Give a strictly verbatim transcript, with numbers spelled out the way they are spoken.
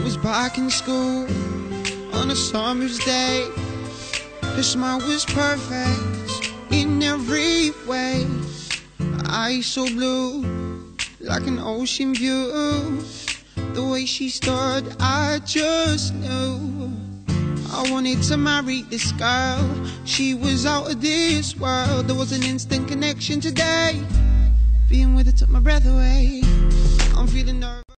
was back in school on a summer's day. Her smile was perfect in every way. Eyes so blue, like an ocean view. The way she stood, I just knew I wanted to marry this girl. She was out of this world. There was an instant connection today. Being with her took my breath away. I'm feeling nervous.